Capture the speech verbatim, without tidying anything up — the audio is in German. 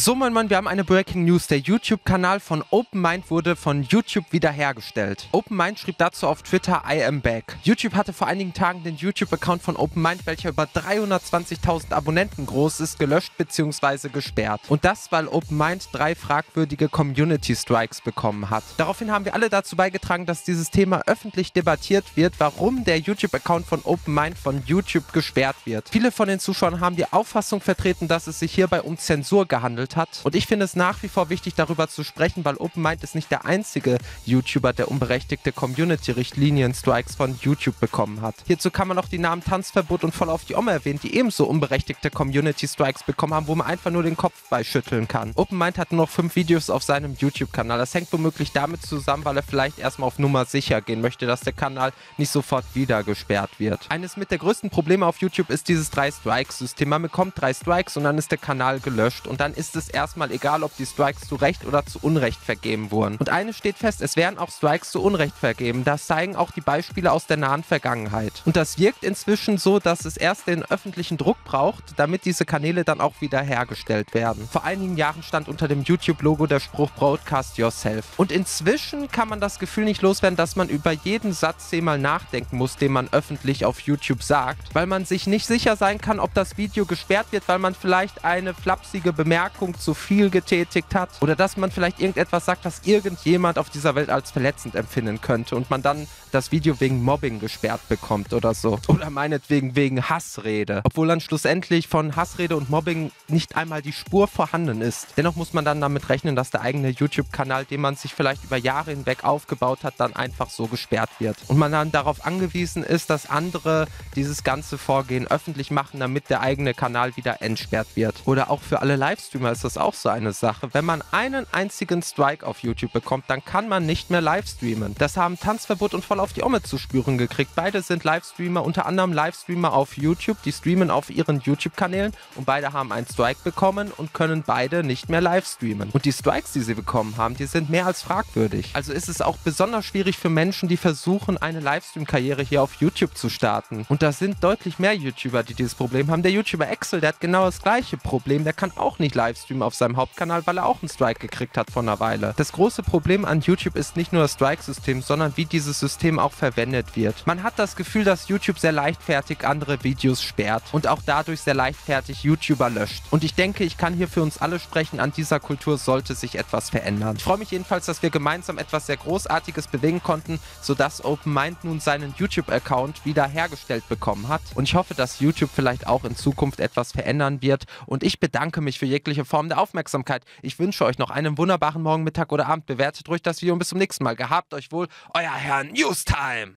So, mein Mann, wir haben eine Breaking News. Der YouTube-Kanal von OpenMind wurde von YouTube wiederhergestellt. OpenMind schrieb dazu auf Twitter, I am back. YouTube hatte vor einigen Tagen den YouTube-Account von OpenMind, welcher über dreihundertzwanzigtausend Abonnenten groß ist, gelöscht bzw. gesperrt. Und das, weil OpenMind drei fragwürdige Community-Strikes bekommen hat. Daraufhin haben wir alle dazu beigetragen, dass dieses Thema öffentlich debattiert wird, warum der YouTube-Account von OpenMind von YouTube gesperrt wird. Viele von den Zuschauern haben die Auffassung vertreten, dass es sich hierbei um Zensur gehandelt hat. Und ich finde es nach wie vor wichtig, darüber zu sprechen, weil OpenMind ist nicht der einzige YouTuber, der unberechtigte Community-Richtlinien-Strikes von YouTube bekommen hat. Hierzu kann man auch die Namen Tanzverbot und Voll auf die Oma erwähnen, die ebenso unberechtigte Community-Strikes bekommen haben, wo man einfach nur den Kopf bei schütteln kann. OpenMind hat nur noch fünf Videos auf seinem YouTube-Kanal. Das hängt womöglich damit zusammen, weil er vielleicht erstmal auf Nummer sicher gehen möchte, dass der Kanal nicht sofort wieder gesperrt wird. Eines mit der größten Probleme auf YouTube ist dieses drei-Strikes-System. Man bekommt drei Strikes und dann ist der Kanal gelöscht. Und dann ist es erstmal egal, ob die Strikes zu Recht oder zu Unrecht vergeben wurden. Und eines steht fest, es werden auch Strikes zu Unrecht vergeben. Das zeigen auch die Beispiele aus der nahen Vergangenheit. Und das wirkt inzwischen so, dass es erst den öffentlichen Druck braucht, damit diese Kanäle dann auch wieder hergestellt werden. Vor einigen Jahren stand unter dem YouTube-Logo der Spruch Broadcast Yourself. Und inzwischen kann man das Gefühl nicht loswerden, dass man über jeden Satz zehnmal nachdenken muss, den man öffentlich auf YouTube sagt, weil man sich nicht sicher sein kann, ob das Video gesperrt wird, weil man vielleicht eine flapsige Bemerkung zu viel getätigt hat oder dass man vielleicht irgendetwas sagt, das irgendjemand auf dieser Welt als verletzend empfinden könnte und man dann das Video wegen Mobbing gesperrt bekommt oder so. Oder meinetwegen wegen Hassrede. Obwohl dann schlussendlich von Hassrede und Mobbing nicht einmal die Spur vorhanden ist. Dennoch muss man dann damit rechnen, dass der eigene YouTube-Kanal, den man sich vielleicht über Jahre hinweg aufgebaut hat, dann einfach so gesperrt wird. Und man dann darauf angewiesen ist, dass andere dieses ganze Vorgehen öffentlich machen, damit der eigene Kanal wieder entsperrt wird. Oder auch für alle Livestreamer ist das auch so eine Sache. Wenn man einen einzigen Strike auf YouTube bekommt, dann kann man nicht mehr livestreamen. Das haben Tanzverbot und Voll auf die Omme zu spüren gekriegt. Beide sind Livestreamer, unter anderem Livestreamer auf YouTube, die streamen auf ihren YouTube-Kanälen und beide haben einen Strike bekommen und können beide nicht mehr livestreamen. Und die Strikes, die sie bekommen haben, die sind mehr als fragwürdig. Also ist es auch besonders schwierig für Menschen, die versuchen, eine Livestream-Karriere hier auf YouTube zu starten. Und da sind deutlich mehr YouTuber, die dieses Problem haben. Der YouTuber Axel, der hat genau das gleiche Problem. Der kann auch nicht livestreamen auf seinem Hauptkanal, weil er auch einen Strike gekriegt hat vor einer Weile. Das große Problem an YouTube ist nicht nur das Strike-System, sondern wie dieses System auch verwendet wird. Man hat das Gefühl, dass YouTube sehr leichtfertig andere Videos sperrt und auch dadurch sehr leichtfertig YouTuber löscht. Und ich denke, ich kann hier für uns alle sprechen, an dieser Kultur sollte sich etwas verändern. Ich freue mich jedenfalls, dass wir gemeinsam etwas sehr Großartiges bewegen konnten, sodass OpenMind nun seinen YouTube-Account wieder hergestellt bekommen hat. Und ich hoffe, dass YouTube vielleicht auch in Zukunft etwas verändern wird. Und ich bedanke mich für jegliche Form der Aufmerksamkeit. Ich wünsche euch noch einen wunderbaren Morgen, Mittag oder Abend. Bewertet ruhig das Video und bis zum nächsten Mal. Gehabt euch wohl, euer Herr Newstime.